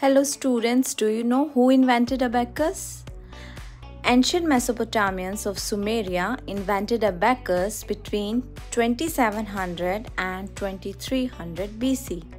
Hello students, do you know who invented abacus? Ancient Mesopotamians of Sumeria invented abacus between 2700 and 2300 BC.